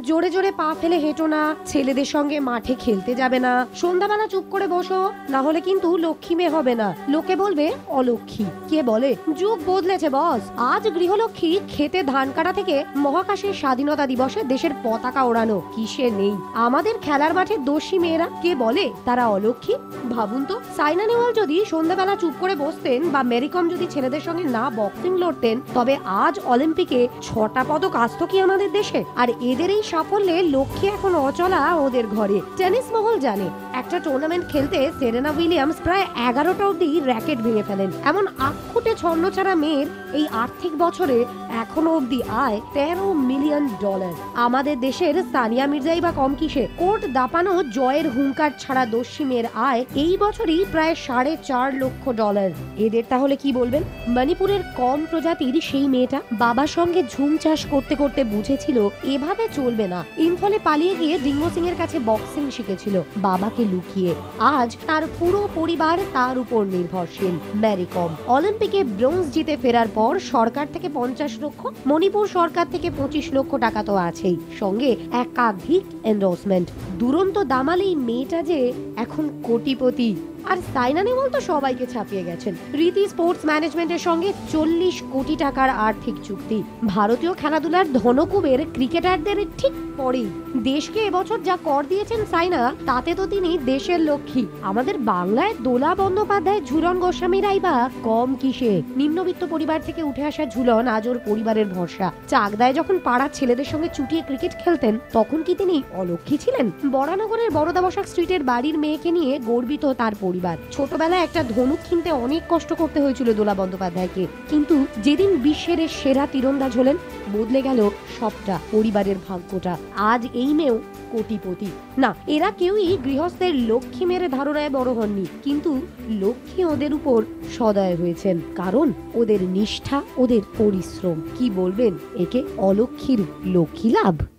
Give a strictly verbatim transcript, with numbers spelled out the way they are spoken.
জোরে জোরে পা ফেলে হেঁটো না, ছেলেদের সঙ্গে মাঠে খেলতে যাবে না, সন্ধ্যাবেলা চুপ করে বসো, না হলে কিন্তু লক্ষ্মী মেয়ে হবে না, লোকে বলবে অলক্ষ্মী। কে বলে? যুগ বদলেছে বস। আজ গৃহলক্ষ্মী খেতে ধান কাটা থেকে মহাকাশের স্বাধীনতা দিবসে দেশের পতাকা ওড়ানো কিসে নেই। আমাদের খেলার মাঠে দোষী মেয়েরা, কে বলে তারা অলক্ষ্মী? ভাবুন তো, সাইনা নেহওয়াল যদি সন্ধ্যাবেলা চুপ করে বসতেন বা মেরি কম যদি ছেলেদের সঙ্গে না বক্সিং লড়তেন, তবে আজ অলিম্পিকে ছটা পদক আসতো কি আমাদের দেশে? আর এদের এই সাফল্যে লক্ষ্মী এখন অচলা ওদের ঘরে। টেনিস মহল জানে একটা টুর্নামেন্ট খেলতে সেরেনা উইলিয়ামস প্রায় এগারোটা অব্দি র্যাকেট ভেঙে ফেলেন। এমন আক্ষুটে ছন্নছাড়া মেয়ের এই আর্থিক বছরে এখনো অব্দি আয় তেরো মিলিয়ন ডলার। আমাদের দেশের সানিয়া মির্জাই বা কম কিসে? কোর্ট দাপানো জয়ের হুঙ্কার ছাড়া দস্যি মেয়ের আয় এই বছরই প্রায় সাড়ে চার লক্ষ ডলার। এদের তাহলে কি বলবেন? মণিপুরের কম প্রজাতির সেই মেয়েটা বাবার সঙ্গে ঝুম চাষ করতে করতে বুঝেছিল এভাবে চলবে না। ইম্ফলে পালিয়ে গিয়ে ডিঙ্গো সিং এর কাছে বক্সিং শিখেছিল বাবাকে লুকিয়ে। আজ তার পুরো পরিবার তার উপর নির্ভরশীল। মেরি কম অলিম্পিকে ব্রোঞ্জ জিতে ফেরার পর সরকার থেকে পঞ্চাশ লক্ষ, মণিপুর সরকার থেকে পঁচিশ লক্ষ টাকা তো আছেই, সঙ্গে একাধিক এন্ডোর্সমেন্ট। দুরন্ত দামালি মেয়েটা যে এখন কোটিপতি। আর সাইনা নেহওয়াল তো সবাইকে ছাপিয়ে গেছেন। রীতি স্পোর্টস ম্যানেজমেন্টের সঙ্গে চল্লিশ কোটি টাকার আর্থিক চুক্তি। ভারতীয় খেলাধুলার ধনকুবের ক্রিকেটারদের ঠিক পরেই। দেশকে এবছর যা কর দিয়েছেন সাইনা, তাতে তো তিনি দেশের লক্ষ্মী। আমাদের বাংলায় দোলা বন্দ্যোপাধ্যায়, ঝুলন গোস্বামীরাই বা কম কিসে? নিম্নবিত্ত পরিবার থেকে উঠে আসা ঝুলন আজ ওর পরিবারের ভরসা। চাকদায় যখন পাড়ার ছেলেদের সঙ্গে চুটিয়ে ক্রিকেট খেলতেন, তখন কি তিনি অলক্ষ্মী ছিলেন? বরানগরের বড়দা বসাক স্ট্রিটের বাড়ির মেয়েকে নিয়ে গর্বিত তার পরিবার। ছোটবেলায় একটা ধনুক কিনতে অনেক কষ্ট করতে হয়েছিল দোলা বন্দ্যোপাধ্যায়কে, কিন্তু যেদিন বিশ্বের সেরা তীরন্দাজ হলেন, বদলে গেল সবটা, পরিবারের ভাগ্যটা। আজ এই মেয়েও কোটিপতি। না, এরা কেউই গৃহস্থের লক্ষ্মী মেরে ধারণায় বড় হননি, কিন্তু লক্ষ্মী ওদের উপর সদয় হয়েছেন, কারণ ওদের নিষ্ঠা, ওদের পরিশ্রম। কি বলবেন, একে অলক্ষ্মীর লক্ষ্মী লাভ?